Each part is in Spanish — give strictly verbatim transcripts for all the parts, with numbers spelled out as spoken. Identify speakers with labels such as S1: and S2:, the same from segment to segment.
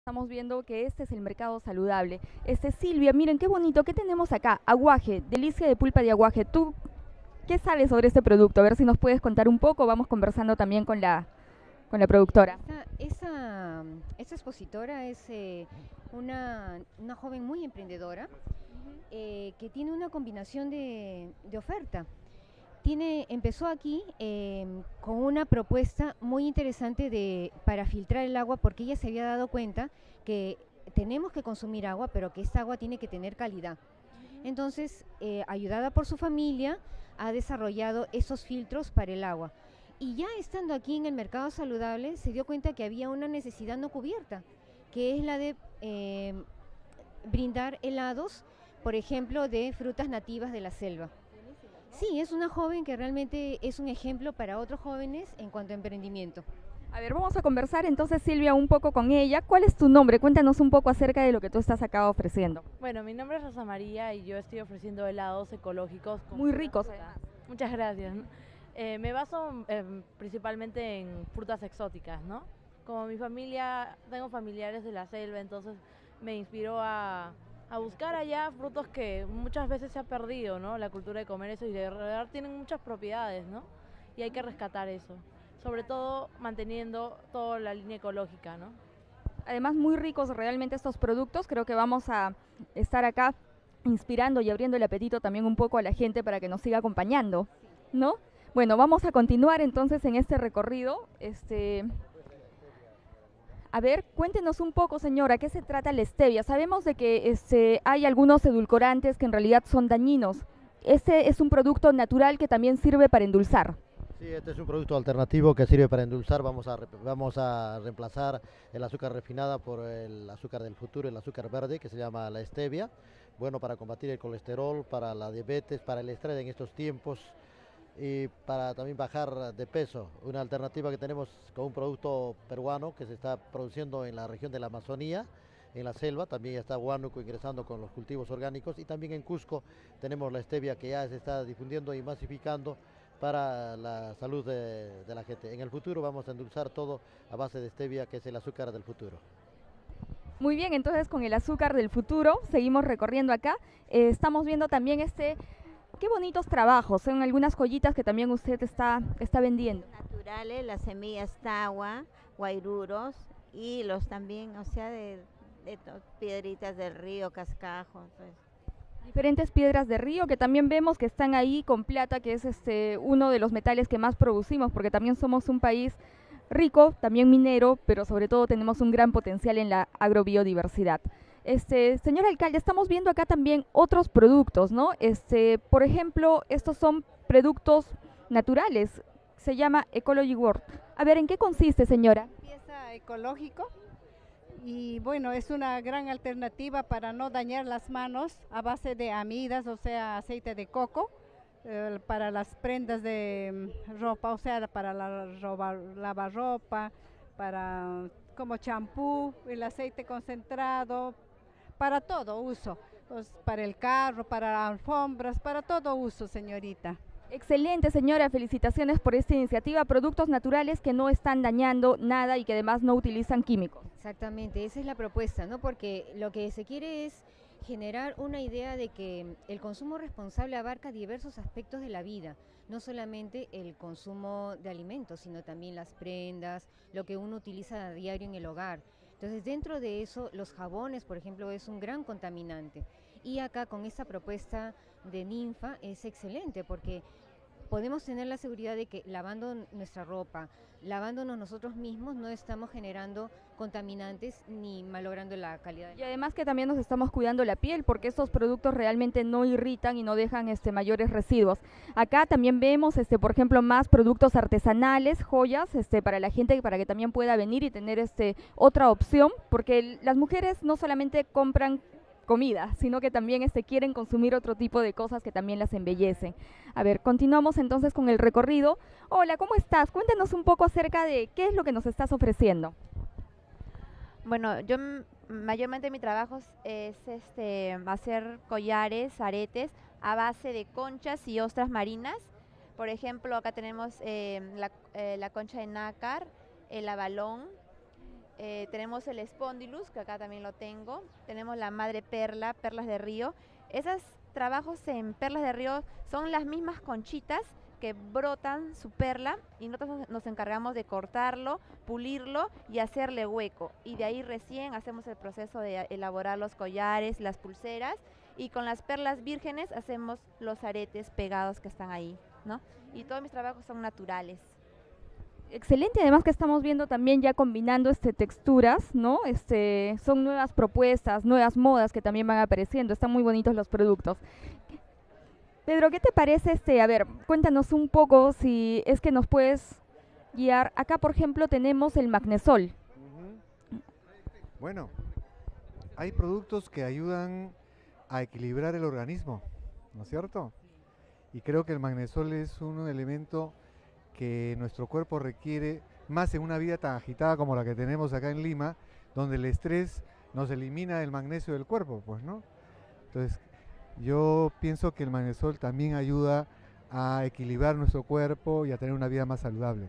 S1: Estamos viendo que este es el mercado saludable. Este, Silvia, miren qué bonito, ¿qué tenemos acá? Aguaje, delicia de pulpa de aguaje. ¿Tú qué sabes sobre este producto? A ver si nos puedes contar un poco. Vamos conversando también con la, con la productora.
S2: Esta, esa, esta expositora es eh, una, una joven muy emprendedora eh, que tiene una combinación de, de oferta. Tiene, empezó aquí eh, con una propuesta muy interesante de, para filtrar el agua, porque ella se había dado cuenta que tenemos que consumir agua, pero que esta agua tiene que tener calidad. Entonces, eh, ayudada por su familia, ha desarrollado esos filtros para el agua. Y ya estando aquí en el mercado saludable, se dio cuenta que había una necesidad no cubierta, que es la de eh, brindar helados, por ejemplo, de frutas nativas de la selva. Sí, es una joven que realmente es un ejemplo para otros jóvenes en cuanto a emprendimiento.
S1: A ver, vamos a conversar entonces, Silvia, un poco con ella. ¿Cuál es tu nombre? Cuéntanos un poco acerca de lo que tú estás acá ofreciendo.
S3: Bueno, mi nombre es Rosa María y yo estoy ofreciendo helados ecológicos. Con
S1: Muy
S3: puras
S1: ricos,
S3: frutas.
S1: además.
S3: Muchas gracias. Eh, me baso eh, principalmente en frutas exóticas, ¿no? Como mi familia, tengo familiares de la selva, entonces me inspiró a, a buscar allá frutos que muchas veces se ha perdido, ¿no? La cultura de comer eso y de verdad tienen muchas propiedades, ¿no? Y hay que rescatar eso, sobre todo manteniendo toda la línea ecológica, ¿no?
S1: Además, muy ricos realmente estos productos. Creo que vamos a estar acá inspirando y abriendo el apetito también un poco a la gente para que nos siga acompañando, ¿no? Bueno, vamos a continuar entonces en este recorrido. Este, a ver, cuéntenos un poco, señora, ¿qué se trata la stevia? Sabemos de que este, hay algunos edulcorantes que en realidad son dañinos. Este es un producto natural que también sirve para endulzar.
S4: Sí, este es un producto alternativo que sirve para endulzar. Vamos a, vamos a reemplazar el azúcar refinada por el azúcar del futuro, el azúcar verde que se llama la stevia. Bueno, para combatir el colesterol, para la diabetes, para el estrés en estos tiempos y para también bajar de peso. Una alternativa que tenemos con un producto peruano que se está produciendo en la región de la Amazonía, en la selva. También está Huánuco ingresando con los cultivos orgánicos, y también en Cusco tenemos la stevia que ya se está difundiendo y masificando para la salud de, de la gente. En el futuro vamos a endulzar todo a base de stevia, que es el azúcar del futuro.
S1: Muy bien, entonces con el azúcar del futuro seguimos recorriendo acá. Eh, estamos viendo también este, qué bonitos trabajos, son algunas joyitas que también usted está, está vendiendo.
S5: Naturales, las semillas tagua, guairuros y los también, o sea, de, de to- piedritas del río, cascajos, pues.
S1: Diferentes piedras de río que también vemos que están ahí con plata, que es este uno de los metales que más producimos, porque también somos un país rico, también minero, pero sobre todo tenemos un gran potencial en la agrobiodiversidad. Este, señor alcalde, estamos viendo acá también otros productos, ¿no? Este, por ejemplo, estos son productos naturales, se llama Ecology World. A ver, ¿en qué consiste, señora?
S6: Limpieza ecológico y bueno, es una gran alternativa para no dañar las manos a base de amidas, o sea, aceite de coco, eh, para las prendas de mm, ropa, o sea, para la ropa, lavarropa, para como champú, el aceite concentrado, para todo uso, pues, para el carro, para alfombras, para todo uso, señorita.
S1: Excelente, señora, felicitaciones por esta iniciativa, productos naturales que no están dañando nada y que además no utilizan químicos.
S2: Exactamente, esa es la propuesta, ¿no? Porque lo que se quiere es generar una idea de que el consumo responsable abarca diversos aspectos de la vida, no solamente el consumo de alimentos, sino también las prendas, lo que uno utiliza a diario en el hogar. Entonces, dentro de eso, los jabones, por ejemplo, es un gran contaminante. Y acá con esta propuesta de Ninfa es excelente porque podemos tener la seguridad de que lavando nuestra ropa, lavándonos nosotros mismos, no estamos generando contaminantes ni malogrando la calidad del
S1: Y
S2: agua.
S1: además que también nos estamos cuidando la piel porque estos productos realmente no irritan y no dejan este, mayores residuos. Acá también vemos, este, por ejemplo, más productos artesanales, joyas, este, para la gente, para que también pueda venir y tener este, otra opción, porque el- las mujeres no solamente compran comida, sino que también este, quieren consumir otro tipo de cosas que también las embellecen. A ver, continuamos entonces con el recorrido. Hola, ¿cómo estás? Cuéntanos un poco acerca de qué es lo que nos estás ofreciendo.
S7: Bueno, yo m- mayormente mi trabajo es, es, este, hacer collares, aretes a base de conchas y ostras marinas. Por ejemplo, acá tenemos eh, la, eh, la concha de nácar, el abalón Eh, tenemos el Spondylus, que acá también lo tengo. Tenemos la madre perla, perlas de río. Esos trabajos en perlas de río son las mismas conchitas que brotan su perla y nosotros nos encargamos de cortarlo, pulirlo y hacerle hueco. Y de ahí recién hacemos el proceso de elaborar los collares, las pulseras, y con las perlas vírgenes hacemos los aretes pegados que están ahí, ¿no? Y todos mis trabajos son naturales.
S1: Excelente, además que estamos viendo también ya combinando este texturas, ¿no? Este, son nuevas propuestas, nuevas modas que también van apareciendo, están muy bonitos los productos. Pedro, ¿qué te parece este? A ver, cuéntanos un poco si es que nos puedes guiar. Acá, por ejemplo, tenemos el magnesol.
S8: Uh-huh. Bueno, hay productos que ayudan a equilibrar el organismo, ¿no es cierto? Y creo que el magnesol es un elemento que nuestro cuerpo requiere más en una vida tan agitada como la que tenemos acá en Lima, donde el estrés nos elimina el magnesio del cuerpo, pues, ¿no? Entonces, yo pienso que el magnesol también ayuda a equilibrar nuestro cuerpo y a tener una vida más saludable.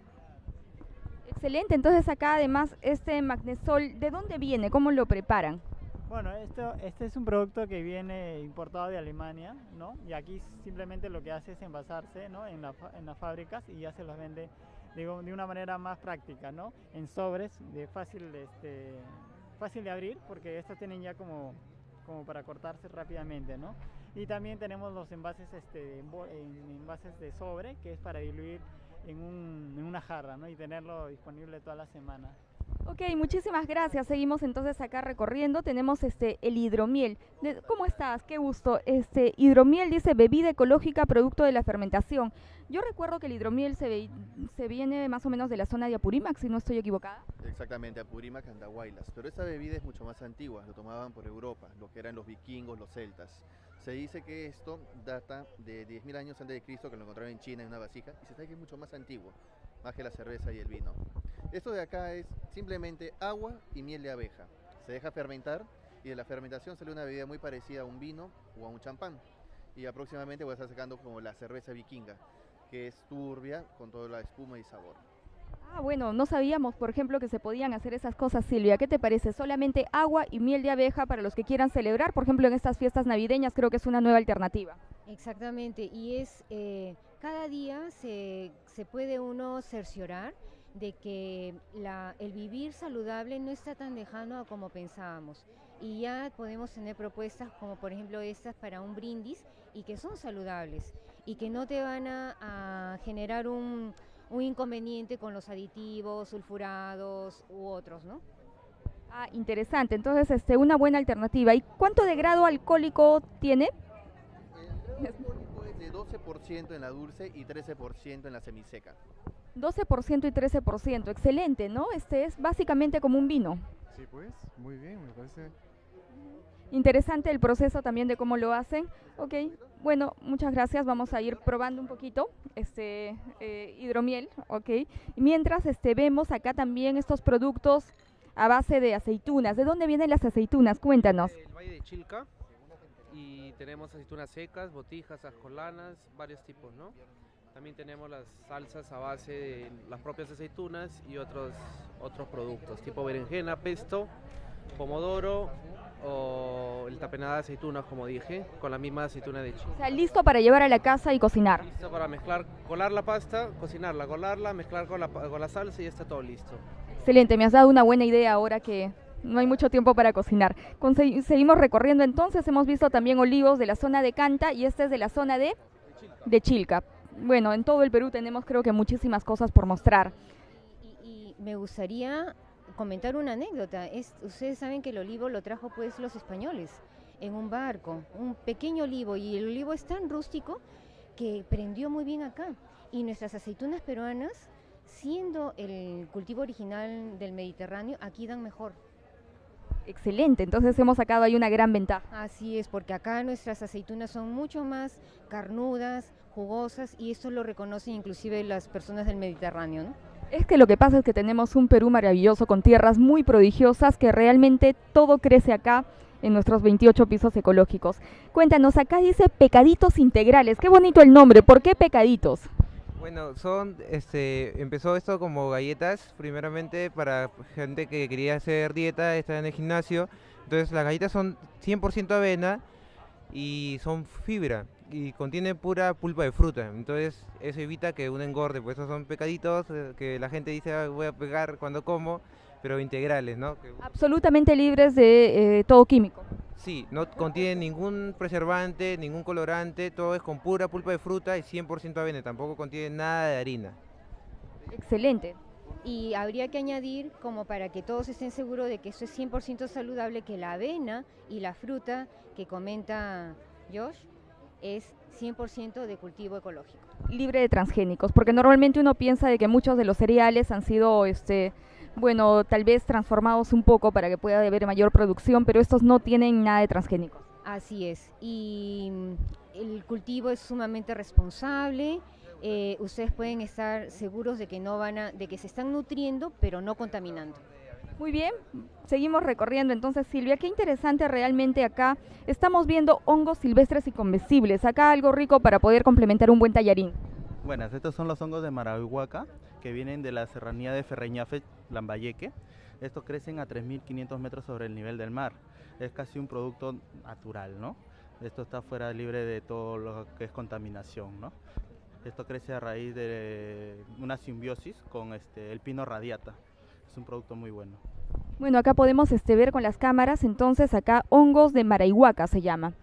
S1: Excelente, entonces acá además este magnesol, ¿de dónde viene? ¿Cómo lo preparan?
S9: Bueno, esto, este es un producto que viene importado de Alemania, ¿no? Y aquí simplemente lo que hace es envasarse, ¿no? en, la, en las fábricas y ya se los vende, digo, de una manera más práctica, ¿no? En sobres, de fácil, este, fácil de abrir, porque estos tienen ya como, como para cortarse rápidamente, ¿no? Y también tenemos los envases, este, en, en envases de sobre, que es para diluir en, un, en una jarra, ¿no? Y tenerlo disponible toda la semana.
S1: Ok, muchísimas gracias. Seguimos entonces acá recorriendo. Tenemos este el hidromiel. De, ¿Cómo estás? Qué gusto. Este hidromiel dice bebida ecológica producto de la fermentación. Yo recuerdo que el hidromiel se, ve, se viene más o menos de la zona de Apurímac, si no estoy equivocada.
S10: Exactamente, Apurímac, Andahuaylas. Pero esta bebida es mucho más antigua, lo tomaban por Europa, lo que eran los vikingos, los celtas. Se dice que esto data de diez mil años antes de Cristo, que lo encontraron en China en una vasija, y se sabe que es mucho más antiguo, más que la cerveza y el vino. Esto de acá es simplemente agua y miel de abeja. Se deja fermentar y de la fermentación sale una bebida muy parecida a un vino o a un champán. Y aproximadamente voy a estar sacando como la cerveza vikinga, que es turbia con toda la espuma y sabor.
S1: Ah, bueno, no sabíamos, por ejemplo, que se podían hacer esas cosas, Silvia. ¿Qué te parece? Solamente agua y miel de abeja para los que quieran celebrar, por ejemplo, en estas fiestas navideñas, creo que es una nueva alternativa.
S2: Exactamente, y es, eh, cada día se, se puede uno cerciorar de que la, el vivir saludable no está tan lejano a como pensábamos. Y ya podemos tener propuestas como por ejemplo estas para un brindis y que son saludables y que no te van a, a generar un, un inconveniente con los aditivos, sulfurados u otros, ¿no?
S1: Ah, interesante. Entonces, este, una buena alternativa. ¿Y cuánto de grado alcohólico tiene?
S10: El grado alcohólico es de doce por ciento en la dulce y trece por ciento en la semiseca.
S1: doce por ciento y trece por ciento, excelente, ¿no? Este es básicamente como un vino.
S8: Sí, pues, muy bien, me parece.
S1: Interesante el proceso también de cómo lo hacen. Ok, bueno, muchas gracias, vamos a ir probando un poquito este eh, hidromiel, ok. Y mientras este, vemos acá también estos productos a base de aceitunas. ¿De dónde vienen las aceitunas? Cuéntanos.
S11: El Valle de Chilca, y tenemos aceitunas secas, botijas, ascolanas, varios tipos, ¿no? También tenemos las salsas a base de las propias aceitunas y otros, otros productos, tipo berenjena, pesto, pomodoro o el tapenada de aceitunas, como dije, con la misma aceituna de Chile.
S1: O sea, listo para llevar a la casa y cocinar.
S11: Listo para mezclar, colar la pasta, cocinarla, colarla, mezclar con la, con la salsa y ya está todo listo.
S1: Excelente, me has dado una buena idea ahora que no hay mucho tiempo para cocinar. Conse- seguimos recorriendo entonces, hemos visto también olivos de la zona de Canta y este es de la zona de, de Chilca. Bueno, en todo el Perú tenemos creo que muchísimas cosas por mostrar.
S2: Y, y, y me gustaría comentar una anécdota. Es, ustedes saben que el olivo lo trajo pues los españoles en un barco, un pequeño olivo, y el olivo es tan rústico que prendió muy bien acá. Y nuestras aceitunas peruanas, siendo el cultivo original del Mediterráneo, aquí dan mejor.
S1: Excelente, entonces hemos sacado ahí una gran ventaja.
S2: Así es, porque acá nuestras aceitunas son mucho más carnudas, jugosas, y esto lo reconocen inclusive las personas del Mediterráneo, ¿no?
S1: Es que lo que pasa es que tenemos un Perú maravilloso con tierras muy prodigiosas que realmente todo crece acá en nuestros veintiocho pisos ecológicos. Cuéntanos, acá dice pecaditos integrales, qué bonito el nombre, ¿por qué pecaditos?
S12: Bueno, son, este, empezó esto como galletas, primeramente para gente que quería hacer dieta, está en el gimnasio. Entonces las galletas son cien por ciento avena y son fibra y contienen pura pulpa de fruta. Entonces eso evita que uno engorde, pues esos son pecaditos eh, que la gente dice "Ah, voy a pegar cuando como", pero integrales, ¿no? Que
S1: Absolutamente libres de eh, todo químico.
S12: sí, no contiene ningún preservante, ningún colorante, todo es con pura pulpa de fruta y cien por ciento avena, tampoco contiene nada de harina.
S1: Excelente.
S2: Y habría que añadir, como para que todos estén seguros de que eso es cien por ciento saludable, que la avena y la fruta que comenta Josh es cien por ciento de cultivo ecológico.
S1: Libre de transgénicos, porque normalmente uno piensa de que muchos de los cereales han sido, este, bueno, tal vez transformados un poco para que pueda haber mayor producción, pero estos no tienen nada de transgénicos.
S2: Así es, y mm, el cultivo es sumamente responsable. Eh, ustedes pueden estar seguros de que no van a, de que se están nutriendo, pero no contaminando.
S1: Muy bien, seguimos recorriendo entonces, Silvia, qué interesante realmente acá. Estamos viendo hongos silvestres y comestibles, acá algo rico para poder complementar un buen tallarín.
S13: Buenas, estos son los hongos de Maraihuaca, que vienen de la serranía de Ferreñafe, Lambayeque. Estos crecen a tres mil quinientos metros sobre el nivel del mar. Es casi un producto natural, ¿no? Esto está fuera, libre de todo lo que es contaminación, ¿no? Esto crece a raíz de una simbiosis con este, el pino radiata. Es un producto muy bueno.
S1: Bueno, acá podemos este, ver con las cámaras, entonces acá hongos de Maraihuaca se llama.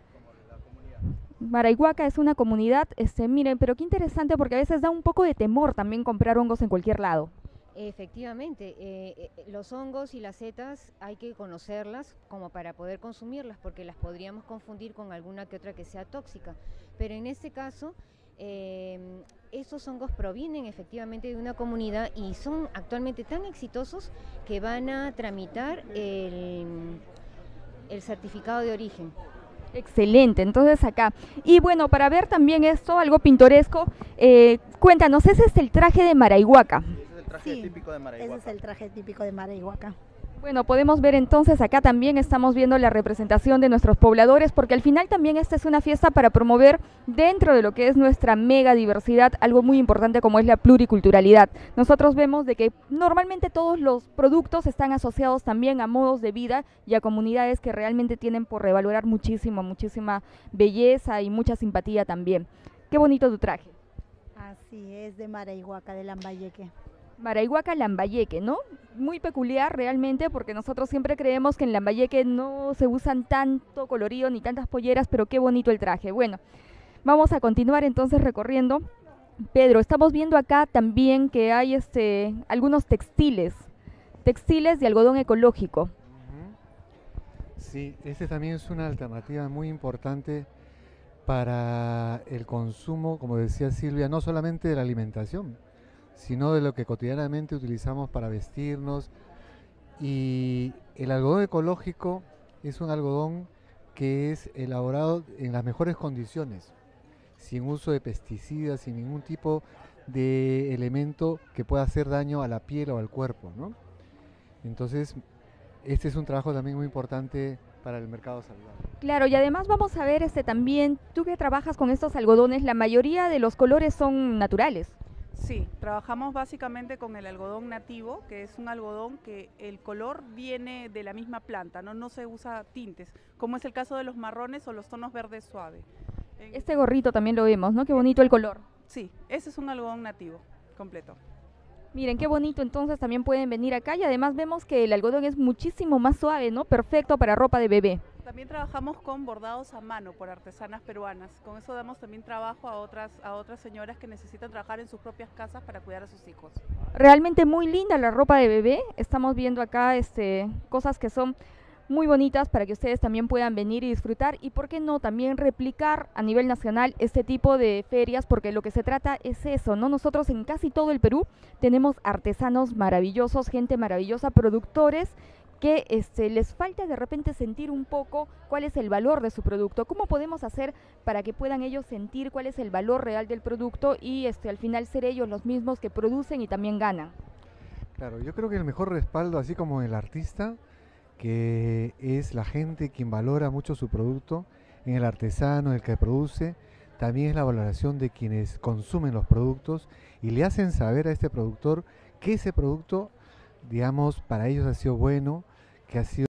S1: Maraihuaca es una comunidad, este, miren, pero qué interesante porque a veces da un poco de temor también comprar hongos en cualquier lado.
S2: Efectivamente, eh, eh, los hongos y las setas hay que conocerlas como para poder consumirlas, porque las podríamos confundir con alguna que otra que sea tóxica. Pero en este caso, eh, estos hongos provienen efectivamente de una comunidad y son actualmente tan exitosos que van a tramitar el, el certificado de origen.
S1: Excelente, entonces acá. Y bueno, para ver también esto, algo pintoresco, eh, cuéntanos, ese es el traje de Maraihuaca.
S13: Ese es el traje
S14: Sí,
S13: típico de Maraihuaca.
S14: ese es el traje típico de Maraihuaca.
S1: Bueno, podemos ver entonces acá también estamos viendo la representación de nuestros pobladores, porque al final también esta es una fiesta para promover dentro de lo que es nuestra mega diversidad algo muy importante como es la pluriculturalidad. Nosotros vemos de que normalmente todos los productos están asociados también a modos de vida y a comunidades que realmente tienen por revalorar muchísimo, muchísima belleza y mucha simpatía también. Qué bonito tu traje.
S14: Así es, de Maraihuaca, de Lambayeque.
S1: Maraihuaca, Lambayeque, ¿no? Muy peculiar realmente porque nosotros siempre creemos que en Lambayeque no se usan tanto colorido ni tantas polleras, pero qué bonito el traje. Bueno, vamos a continuar entonces recorriendo. Pedro, estamos viendo acá también que hay este, algunos textiles, textiles de algodón ecológico.
S8: Sí, este también es una alternativa muy importante para el consumo, como decía Silvia, no solamente de la alimentación, sino de lo que cotidianamente utilizamos para vestirnos. Y el algodón ecológico es un algodón que es elaborado en las mejores condiciones, sin uso de pesticidas, sin ningún tipo de elemento que pueda hacer daño a la piel o al cuerpo, ¿no? Entonces, este es un trabajo también muy importante para el mercado saludable.
S1: Claro, y además vamos a ver este también, tú que trabajas con estos algodones, la mayoría de los colores son naturales.
S15: Sí, trabajamos básicamente con el algodón nativo, que es un algodón que el color viene de la misma planta, no, no se usa tintes, como es el caso de los marrones o los tonos verdes suaves. En
S1: Este gorrito también lo vemos, ¿no? Qué bonito el color.
S15: Sí, ese es un algodón nativo, completo.
S1: Miren, qué bonito, entonces también pueden venir acá y además vemos que el algodón es muchísimo más suave, ¿no? Perfecto para ropa de bebé.
S15: También trabajamos con bordados a mano por artesanas peruanas. Con eso damos también trabajo a otras, a otras señoras que necesitan trabajar en sus propias casas para cuidar a sus hijos.
S1: Realmente muy linda la ropa de bebé. Estamos viendo acá este, cosas que son muy bonitas para que ustedes también puedan venir y disfrutar y por qué no también replicar a nivel nacional este tipo de ferias, porque lo que se trata es eso, ¿no? Nosotros en casi todo el Perú tenemos artesanos maravillosos, gente maravillosa, productores que este, les falta de repente sentir un poco cuál es el valor de su producto, cómo podemos hacer para que puedan ellos sentir cuál es el valor real del producto y este, al final ser ellos los mismos que producen y también ganan.
S8: Claro, yo creo que el mejor respaldo, así como el artista, que es la gente quien valora mucho su producto, en el artesano, el que produce, también es la valoración de quienes consumen los productos y le hacen saber a este productor que ese producto, digamos, para ellos ha sido bueno, que ha sido